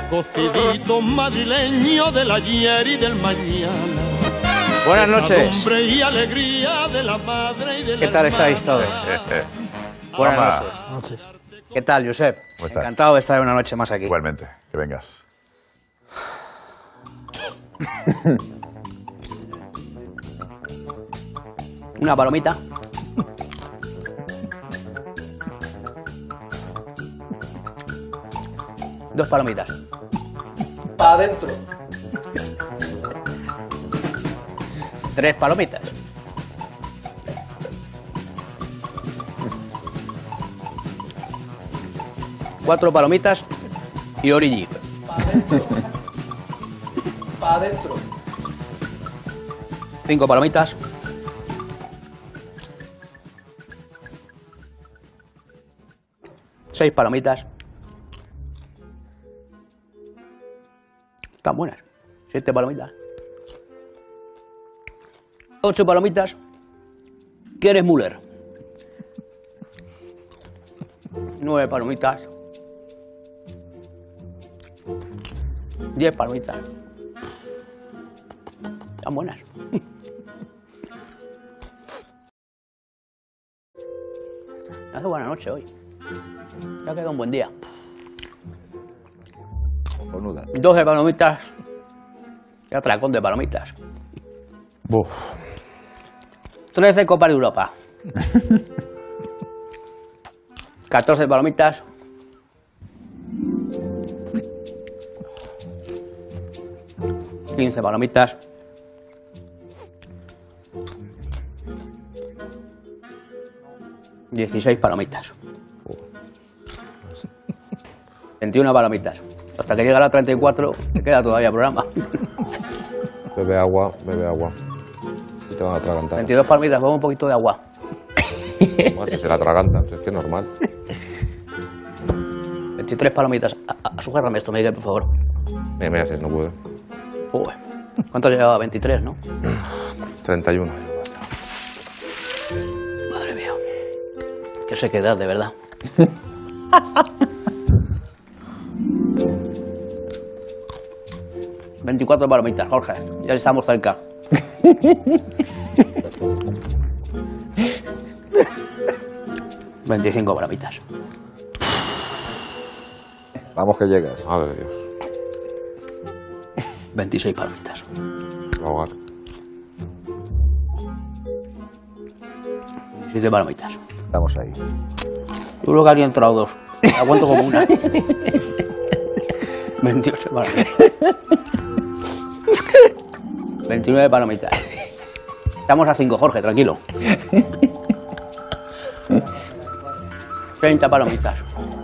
cocidito madrileño del ayer y del mañana. Buenas noches. Y alegría de la madre y de la ¿Qué tal hermana. estáis todos? Buenas noches. ¿Qué tal, Josep? ¿Cómo estás? Encantado de estar una noche más aquí. Igualmente, que vengas. Una palomita. Dos palomitas. Pa' adentro. Tres palomitas. Cuatro palomitas y origi. Pa' adentro. Cinco palomitas. Seis palomitas. Están buenas. Siete palomitas. Ocho palomitas. ¿Quieres Müller? Nueve palomitas. 10 palomitas. Están buenas. Hace buena noche hoy. Ya ha quedado un buen día. Conuda. 12 palomitas. Y atracón de palomitas. Buf. 13 Copas de Europa. 14 palomitas. 15 palomitas. 16 palomitas. 21 palomitas. Hasta que llega la 34, te queda todavía programa. Bebe agua, bebe agua. Y te van a atragantar. 22 palomitas, pongo un poquito de agua. Bueno, si se la atragantan, es que es normal. 23 palomitas. Sujérrame esto, Miguel, por favor. Mira, si no puedo. Uy, ¿cuánto llevaba? 23, ¿no? 31. Madre mía. Qué sequedad, de verdad. ...24 palomitas, Jorge. Ya estamos cerca. ...25 palomitas. Vamos que llegas. Madre de Dios. 26 palomitas. Va a ahogar. 17 palomitas. Estamos ahí. Yo creo que habría entrado dos. Aguanto como una. 28 palomitas. 29 palomitas. Estamos a 5, Jorge, tranquilo. 30 palomitas.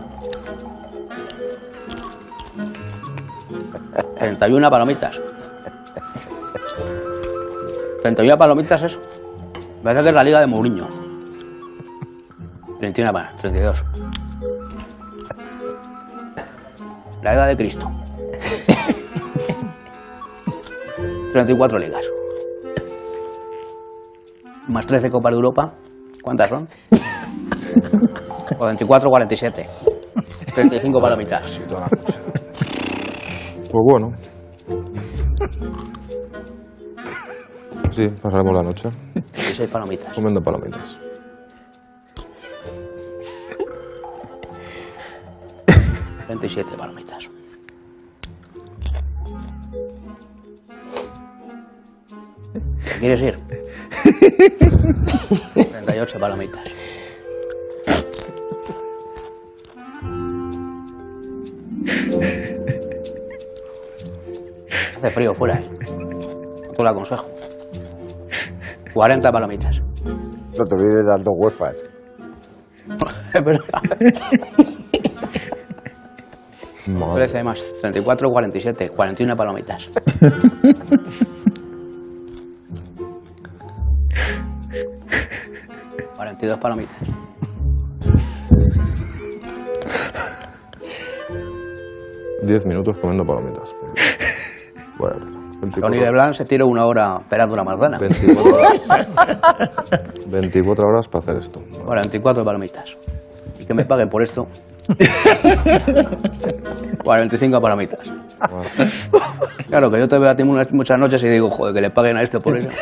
31 palomitas. 31 palomitas es... Me parece que es la liga de Mourinho. 31 palomitas, 32. La edad de Cristo. 34 ligas. Más 13 Copas de Europa. ¿Cuántas son? O 24, 47. 35 palomitas. Sí, toda la noche. Pues bueno. Sí, pasaremos la noche 16 palomitas. comiendo palomitas. 37 palomitas. ¿Te quieres ir? 38 palomitas. Hace frío fuera, ¿eh? No te lo aconsejo. 40 palomitas. No te olvides de las dos huefas. Es verdad. Madre. 13 más 34, 47. 41 palomitas. ...42 palomitas. ...10 minutos comiendo palomitas. Bueno, Tony Leblanc se tiró 1 hora esperando una manzana. 24 horas. 24 horas para hacer esto. 44 palomitas. Y que me paguen por esto 45 palomitas. Claro, que yo te veo a ti muchas noches y digo, joder, que le paguen a este por eso.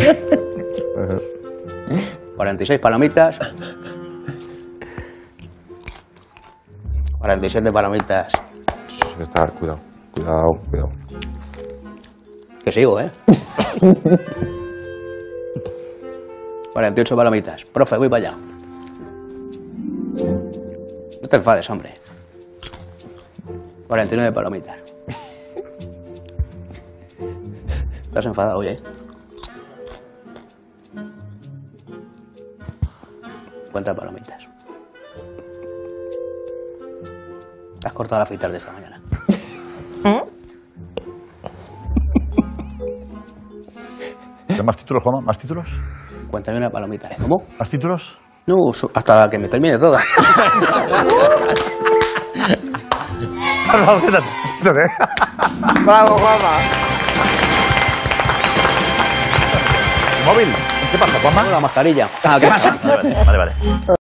46 palomitas. 47 palomitas. Está, cuidado, cuidado, cuidado. Que sigo, ¿eh? 48 palomitas. Profe, voy para allá. No te enfades, hombre. 49 palomitas. Estás enfadado hoy, ¿eh? 50 palomitas. Te has cortado la afeitar de esta mañana. ¿Más títulos, Juanma? ¿Más títulos? 51 palomitas. ¿Cómo? ¿Más títulos? No, hasta que me termine toda. Bravo, siéntate. Siéntate. ¡Bravo, Juanma! ¿Móvil? ¿Qué pasa, Juanma? La mascarilla. Ah, ¿qué pasa? Vale, vale.